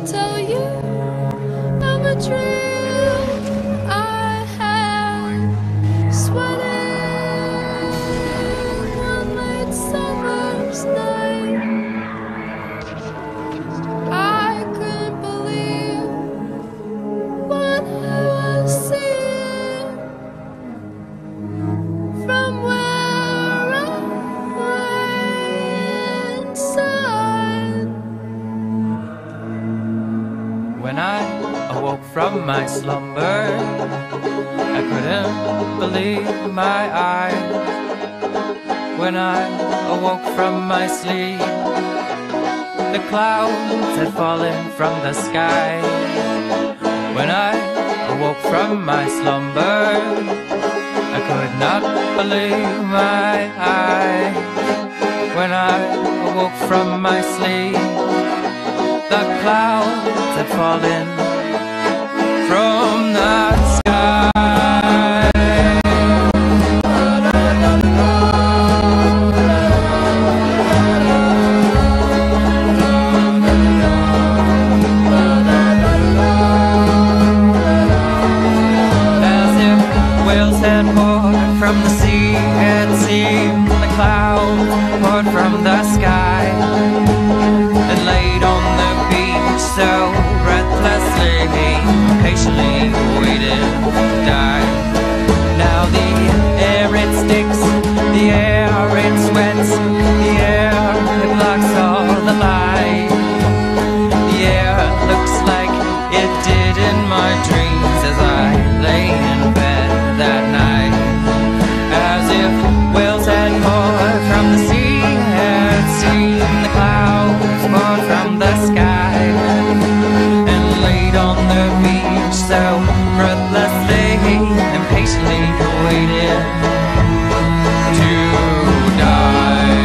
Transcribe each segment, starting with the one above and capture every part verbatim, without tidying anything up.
tell you of a dream I had, sweating one late summer's night. I couldn't believe what I was seeing from where I lay inside. When I awoke from my slumber, I couldn't believe my eyes. When I awoke from my sleep, the clouds had fallen from the sky. When I awoke from my slumber, I could not believe my eyes. When I awoke from my sleep, the clouds had fallen from the sky. As if whales had poured from the sea, it seemed the clouds poured from the sky and laid on the beach so breathlessly, patiently waited to die. Now the air it sticks, the air it sweats, the air it blocks all the light. The air looks like it did in my dreams as I lay in bed that night. As if whales had poured from the sea, had seen the clouds poured from the sky and laid on the beach so breathlessly, impatiently waited to die.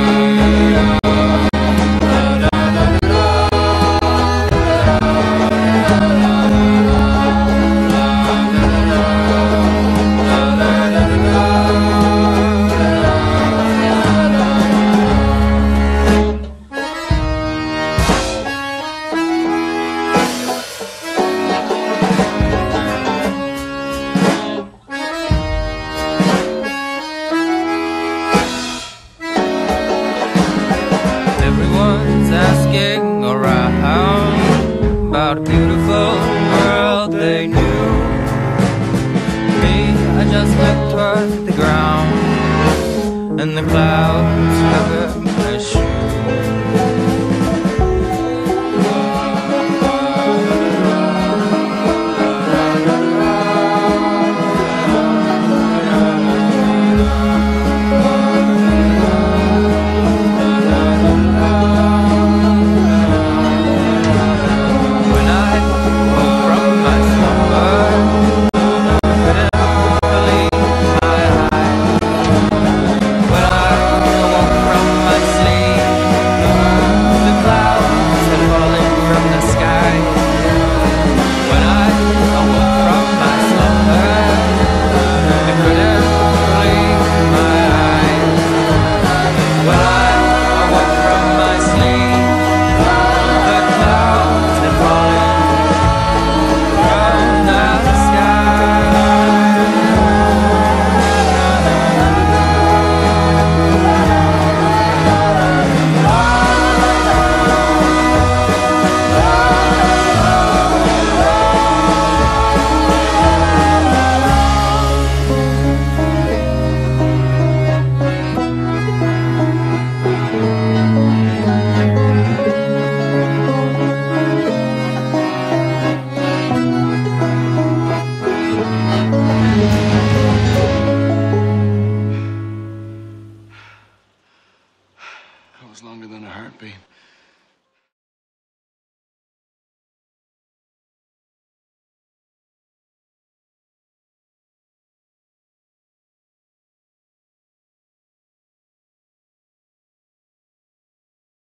Everyone's asking around about a beautiful world they knew. Me, I just looked toward the ground, and the clouds covered